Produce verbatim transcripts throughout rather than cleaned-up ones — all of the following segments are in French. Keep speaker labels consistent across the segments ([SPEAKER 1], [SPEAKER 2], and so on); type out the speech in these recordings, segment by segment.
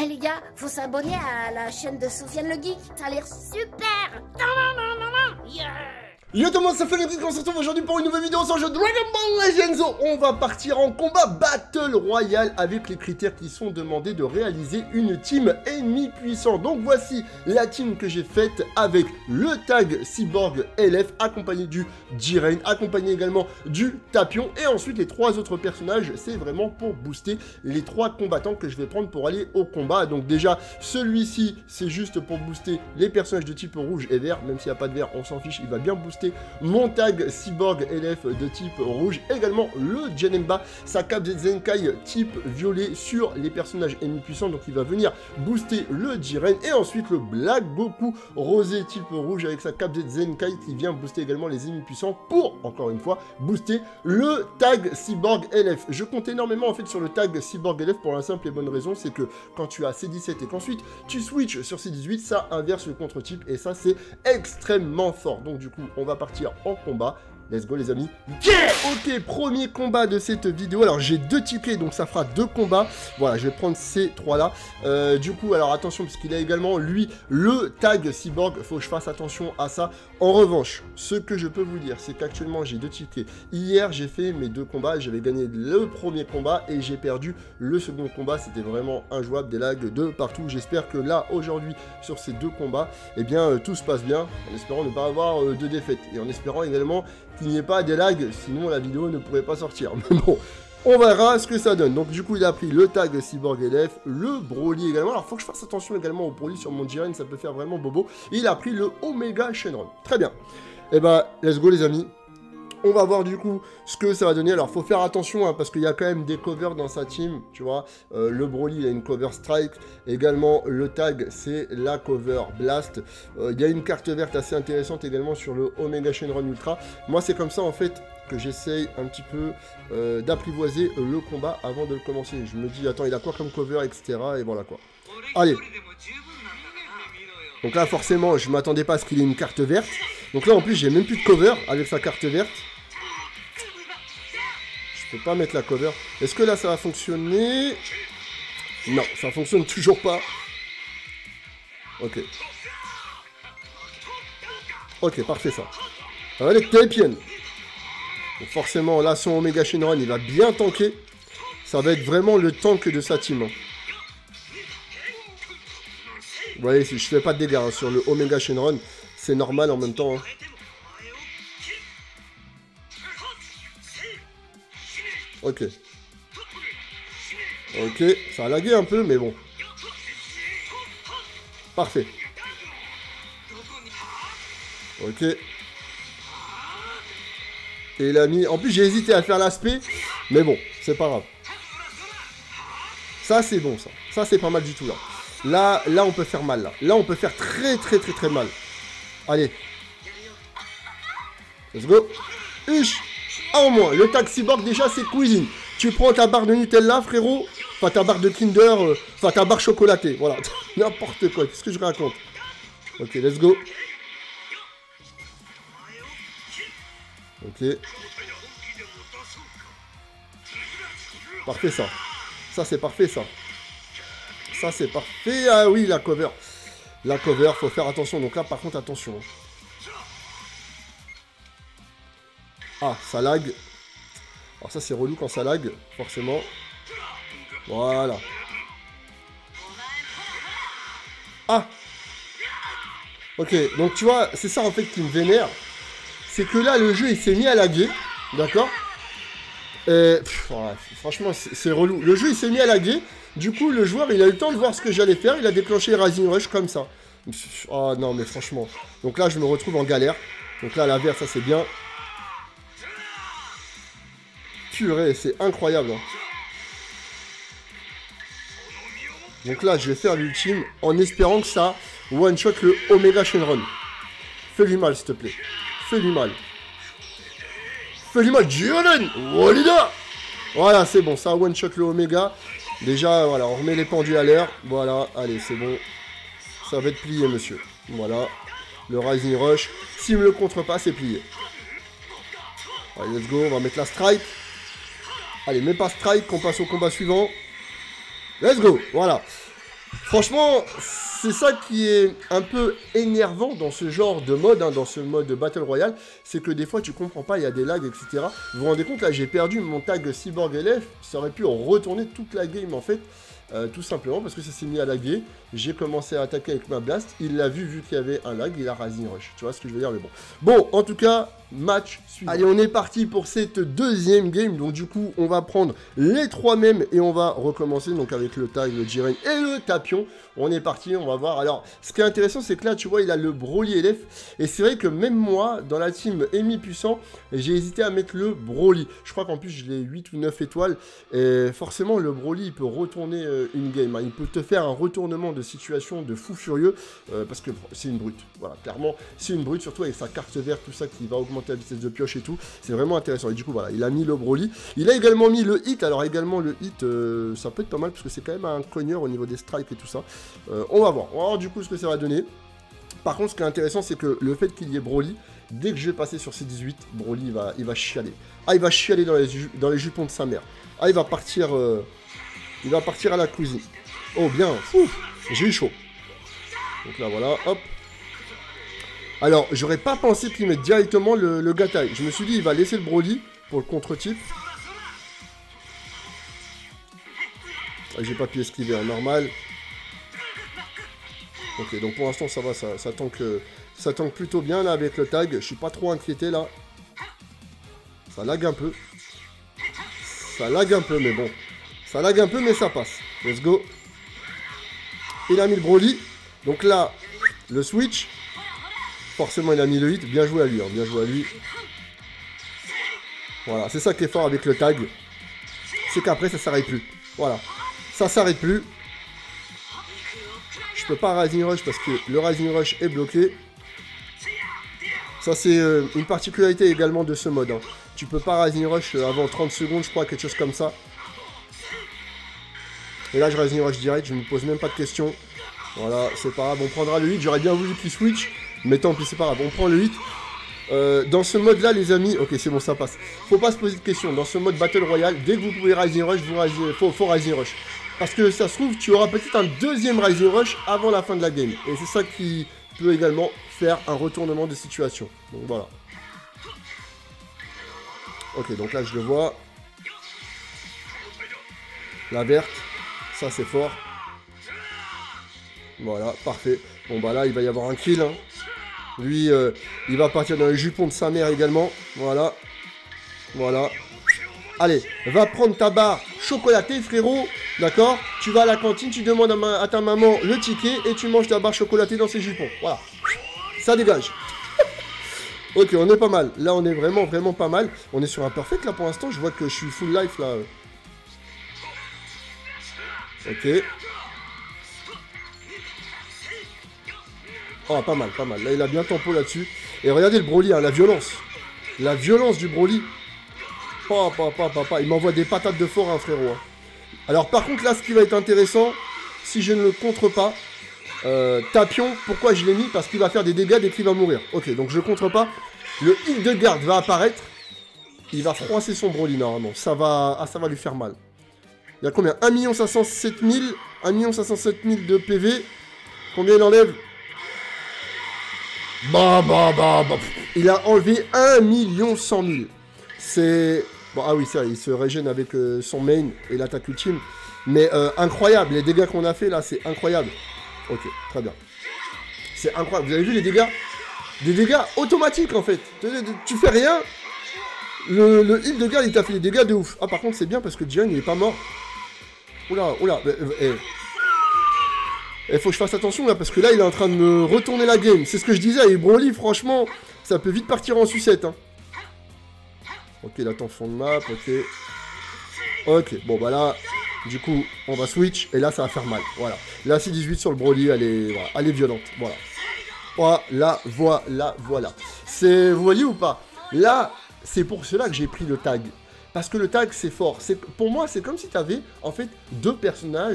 [SPEAKER 1] les gars, faut s'abonner à la chaîne de Sofiane le Geek, ça a l'air super. Yeah.
[SPEAKER 2] Yo tout le monde, ça fait le Geek, on se retrouve aujourd'hui pour une nouvelle vidéo sur le jeu Dragon Ball Legends. On va partir en combat Battle Royale avec les critères qui sont demandés de réaliser une team ennemi puissant. Donc voici la team que j'ai faite avec le tag Cyborg L F accompagné du Jiren, accompagné également du Tapion. Et ensuite les trois autres personnages, c'est vraiment pour booster les trois combattants que je vais prendre pour aller au combat. Donc déjà celui-ci c'est juste pour booster les personnages de type rouge et vert, même s'il n'y a pas de vert on s'en fiche, il va bien booster mon tag Cyborg L F de type rouge, également le Janemba, sa cape Zenkai type violet sur les personnages ennemis puissants, donc il va venir booster le Jiren, et ensuite le Black Goku rosé type rouge avec sa cape Zenkai qui vient booster également les ennemis puissants pour, encore une fois, booster le tag Cyborg L F. Je compte énormément en fait sur le tag Cyborg L F pour la simple et bonne raison, c'est que quand tu as C dix-sept et qu'ensuite tu switches sur C dix-huit, ça inverse le contre-type et ça c'est extrêmement fort. Donc du coup, on va partir en combat. Let's go les amis. Yeah! Ok, premier combat de cette vidéo. Alors j'ai deux tickets, donc ça fera deux combats. Voilà, je vais prendre ces trois-là. Euh, du coup, alors attention, parce qu'il a également, lui, le tag Cyborg. Faut que je fasse attention à ça. En revanche, ce que je peux vous dire, c'est qu'actuellement, j'ai deux tickets. Hier, j'ai fait mes deux combats. J'avais gagné le premier combat et j'ai perdu le second combat. C'était vraiment injouable, des lags de partout. J'espère que là, aujourd'hui, sur ces deux combats, eh bien, euh, tout se passe bien. En espérant ne pas avoir euh, de défaite. Et en espérant également qu'il n'y ait pas des lags, sinon la vidéo ne pourrait pas sortir. Mais bon, on verra ce que ça donne. Donc du coup, il a pris le tag Cyborg L F, le Broly également. Alors, faut que je fasse attention également au Broly sur mon Jiren, ça peut faire vraiment bobo. Et il a pris le Omega Shenron. Très bien. Et bah, let's go les amis. On va voir du coup ce que ça va donner. Alors faut faire attention hein, parce qu'il y a quand même des covers dans sa team, tu vois. Euh, le Broly il a une cover Strike. Également le tag c'est la cover Blast. Euh, il y a une carte verte assez intéressante également sur le Omega Shenron Ultra. Moi c'est comme ça en fait que j'essaye un petit peu euh, d'apprivoiser le combat avant de le commencer. Je me dis attends il a quoi comme cover et cetera. Et voilà quoi. Allez. Donc là forcément je m'attendais pas à ce qu'il ait une carte verte. Donc là en plus j'ai même plus de cover avec sa carte verte. Je peux pas mettre la cover. Est-ce que là ça va fonctionner? Non, ça fonctionne toujours pas. Ok. Ok, parfait ça. Ça va aller Tapion. Donc forcément là son Omega Shenron il va bien tanker. Ça va être vraiment le tank de sa team. Hein. Vous voyez, si je fais pas de dégâts hein, sur le Omega Shenron, c'est normal en même temps. Hein. Ok. Ok, ça a lagué un peu, mais bon. Parfait. Ok. Et il a mis... En plus, j'ai hésité à faire l'aspect, mais bon, c'est pas grave. Ça, c'est bon, ça. Ça, c'est pas mal du tout, là. Là, là, on peut faire mal, là. Là, on peut faire très, très, très, très mal. Allez. Let's go. Uch. Ah, au moins, le tag Cyborg, déjà, c'est cuisine. Tu prends ta barre de Nutella, frérot. Enfin, ta barre de Kinder. Euh, enfin, ta barre chocolatée. Voilà. N'importe quoi. Qu'est-ce que je raconte? Ok, let's go. Ok. Parfait, ça. Ça, c'est parfait, ça. Ça, c'est parfait. Ah oui, la cover. La cover, faut faire attention. Donc là, par contre, attention. Ah, ça lag. Alors ça, c'est relou quand ça lag, forcément. Voilà. Ah. Ok, donc tu vois, c'est ça en fait qui me vénère. C'est que là, le jeu, il s'est mis à laguer. D'accord. Et pff, ouais, franchement, c'est relou. Le jeu, il s'est mis à laguer. Du coup, le joueur, il a eu le temps de voir ce que j'allais faire. Il a déclenché Rising Rush comme ça. Oh non, mais franchement. Donc là, je me retrouve en galère. Donc là, la verte, ça, c'est bien. Purée, c'est incroyable. Hein. Donc là, je vais faire l'ultime en espérant que ça one-shot le Omega Shenron. Fais-lui mal, s'il te plaît. Fais-lui mal. Fais-lui mal, Jiren Walida. Voilà, c'est bon, ça one-shot le Omega. Déjà, voilà, on remet les pendus à l'air. Voilà, allez, c'est bon. Ça va être plié, monsieur. Voilà. Le Rising Rush. S'il me le contre pas, c'est plié. Allez, let's go, on va mettre la strike. Allez, même pas strike, qu'on passe au combat suivant. Let's go, voilà. Franchement, c'est ça qui est un peu énervant dans ce genre de mode, hein, dans ce mode Battle Royale, c'est que des fois tu comprends pas, il y a des lags, et cetera. Vous vous rendez compte, là j'ai perdu mon tag Cyborg L F, ça aurait pu retourner toute la game en fait, euh, tout simplement parce que ça s'est mis à laguer. J'ai commencé à attaquer avec ma blast, il l'a vu, vu qu'il y avait un lag, il a Rising Rush, tu vois ce que je veux dire, mais bon. Bon, en tout cas, match suivant. Allez, on est parti pour cette deuxième game, donc du coup, on va prendre les trois mêmes et on va recommencer, donc avec le tag, le Jiren et le Tapion. On est parti, on va voir. Alors, ce qui est intéressant, c'est que là, tu vois, il a le Broly L F, et c'est vrai que même moi, dans la team Ennemi Puissant, j'ai hésité à mettre le Broly. Je crois qu'en plus, je l'ai huit ou neuf étoiles, et forcément, le Broly, il peut retourner euh, une game, hein. Il peut te faire un retournement de situation de fou furieux, euh, parce que c'est une brute, voilà, clairement, c'est une brute, surtout avec sa carte verte, tout ça, qui va augmenter la vitesse de pioche et tout, c'est vraiment intéressant, et du coup, voilà, il a mis le Broly, il a également mis le hit, alors également, le hit, euh, ça peut être pas mal, parce que c'est quand même un cogneur au niveau des strikes et tout ça, euh, on va voir, on va voir du coup ce que ça va donner. Par contre, ce qui est intéressant, c'est que le fait qu'il y ait Broly, dès que je vais passer sur C dix-huit, Broly, il va, il va chialer, ah, il va chialer dans les, dans les jupons de sa mère, ah, il va partir, euh, il va partir à la cuisine, oh, bien, j'ai eu chaud. Donc là, voilà, hop. Alors, j'aurais pas pensé qu'il mette directement le, le Gatai. Je me suis dit, il va laisser le Broly pour le contre-type. Ah, j'ai pas pu esquiver, hein, normal. Ok, donc pour l'instant, ça va, ça, ça, tank, ça tank plutôt bien, là, avec le tag. Je suis pas trop inquiété, là. Ça lag un peu. Ça lag un peu, mais bon. Ça lag un peu, mais ça passe. Let's go. Il a mis le Broly. Donc là, le switch. Forcément, il a mis le hit. Bien joué à lui, hein. Bien joué à lui. Voilà, c'est ça qui est fort avec le tag. C'est qu'après, ça s'arrête plus. Voilà. Ça s'arrête plus. Je peux pas Rising Rush parce que le Rising Rush est bloqué. Ça, c'est euh, une particularité également de ce mode, hein. Tu peux pas Rising Rush avant trente secondes, je crois, quelque chose comme ça. Et là, je Rising Rush direct. Je me pose même pas de questions. Voilà, c'est pas grave, on prendra le hit, j'aurais bien voulu qu'il switch, mais tant pis, c'est pas grave, on prend le hit. Euh, dans ce mode-là, les amis, ok, c'est bon, ça passe. Faut pas se poser de questions, dans ce mode Battle Royale, dès que vous pouvez Rising Rush, vous rising, faut, faut Rising Rush. Parce que ça se trouve, tu auras peut-être un deuxième Rising Rush avant la fin de la game. Et c'est ça qui peut également faire un retournement de situation. Donc voilà. Ok, donc là, je le vois. La verte, ça c'est fort. Voilà, parfait. Bon, bah là, il va y avoir un kill. Hein. Lui, euh, il va partir dans les jupons de sa mère également. Voilà. Voilà. Allez, va prendre ta barre chocolatée, frérot. D'accord? Tu vas à la cantine, tu demandes à, ma, à ta maman le ticket et tu manges ta barre chocolatée dans ses jupons. Voilà. Ça dégage. Ok, on est pas mal. Là, on est vraiment, vraiment pas mal. On est sur un perfect, là, pour l'instant. Je vois que je suis full life, là. Ok. Oh, pas mal, pas mal. Là, il a bien tempo là-dessus. Et regardez le Broly, hein, la violence. La violence du Broly. Oh, papa, papa. Il m'envoie des patates de fort, hein, frérot. Hein. Alors, par contre, là, ce qui va être intéressant, si je ne le contre pas, euh, Tapion, pourquoi je l'ai mis? Parce qu'il va faire des dégâts dès qu'il va mourir. Ok, donc je contre pas. Le heal de garde va apparaître. Il va froisser son Broly, normalement. Ça va... Ah, ça va lui faire mal. Il y a combien? un million cinq cent sept mille. un million cinq cent sept mille de P V. Combien il enlève? Bah, bah, bah, bah. Il a enlevé un million cent mille. C'est... Bon, ah oui, c'est vrai, il se régène avec euh, son main et l'attaque ultime. Mais euh, incroyable, les dégâts qu'on a fait là, c'est incroyable. Ok, très bien. C'est incroyable, vous avez vu les dégâts? Des dégâts automatiques en fait. Tu, tu fais rien. Le, le heal de garde, il t'a fait des dégâts de ouf. Ah, par contre, c'est bien parce que Jiren, il est pas mort. Oula, oula. Eh. Il faut que je fasse attention là, parce que là, il est en train de me retourner la game. C'est ce que je disais, et Broly, franchement, ça peut vite partir en sucette. Hein. Ok, il attend fond de map, ok. Ok, bon bah là, du coup, on va switch, et là, ça va faire mal. Voilà. La C dix-huit sur le Broly, elle est, voilà, elle est violente. Voilà. Voilà, voilà, voilà. C'est, vous voyez ou pas? Là, c'est pour cela que j'ai pris le tag. Parce que le tag, c'est fort. Pour moi, c'est comme si tu avais, en fait, deux personnages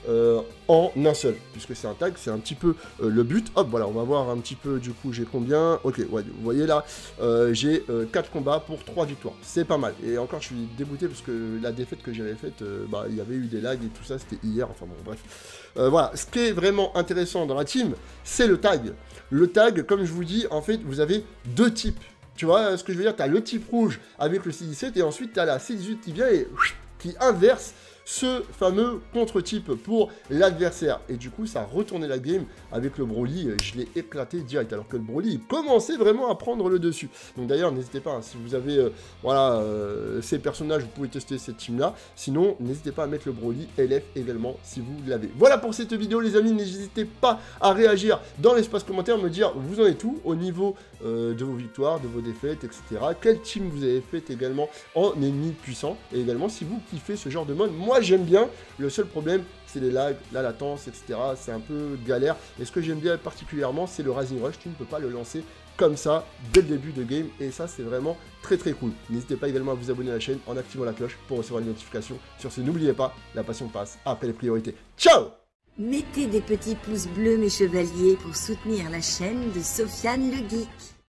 [SPEAKER 2] euh, en un seul, puisque c'est un tag, c'est un petit peu euh, le but. Hop, voilà, on va voir un petit peu, du coup, j'ai combien. Ok, ouais, vous voyez là, euh, j'ai euh, quatre combats pour trois victoires. C'est pas mal. Et encore, je suis dégoûté parce que la défaite que j'avais faite, euh, bah, il y avait eu des lags et tout ça, c'était hier, enfin bon, bref. Euh, voilà, ce qui est vraiment intéressant dans la team, c'est le tag. Le tag, comme je vous dis, en fait, vous avez deux types. Tu vois ce que je veux dire? Tu as le type rouge avec le C dix-sept et ensuite tu as la C dix-huit qui vient et qui inverse ce fameux contre-type pour l'adversaire. Et du coup, ça a retourné la game avec le Broly. Je l'ai éclaté direct, alors que le Broly commençait vraiment à prendre le dessus. Donc d'ailleurs, n'hésitez pas, hein, si vous avez euh, voilà, euh, ces personnages, vous pouvez tester cette team-là. Sinon, n'hésitez pas à mettre le Broly L F également, si vous l'avez. Voilà pour cette vidéo, les amis. N'hésitez pas à réagir dans l'espace commentaire, me dire vous en êtes où au niveau euh, de vos victoires, de vos défaites, et cetera. Quelle team vous avez fait également en ennemi puissant. Et également, si vous kiffez ce genre de mode, moi j'aime bien. Le seul problème, c'est les lags, la latence, et cetera. C'est un peu galère. Et ce que j'aime bien particulièrement, c'est le Rising Rush. Tu ne peux pas le lancer comme ça dès le début de game. Et ça, c'est vraiment très très cool. N'hésitez pas également à vous abonner à la chaîne en activant la cloche pour recevoir les notifications. Sur ce, n'oubliez pas, la passion passe après les priorités. Ciao!
[SPEAKER 3] Mettez des petits pouces bleus, mes chevaliers, pour soutenir la chaîne de Sofiane le Geek.